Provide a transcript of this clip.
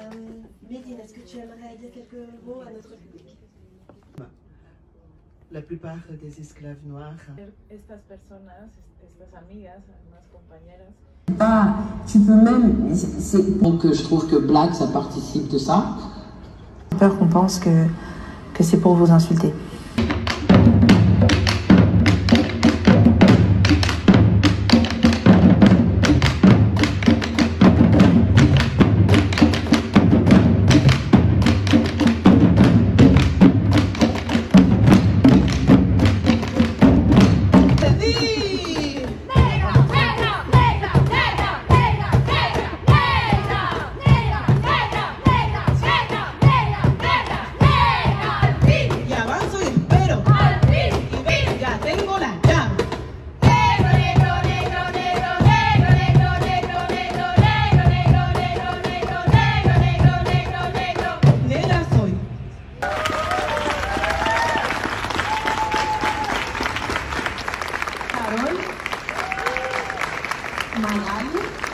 Médine, est-ce que tu aimerais dire quelques mots à notre public? La plupart des esclaves noirs. Estas personas, estas amigas, además compañeras. Ah, tu peux même. Donc je trouve que blague, ça participe de ça. J'ai peur qu'on pense que c'est pour vous insulter. Mayali.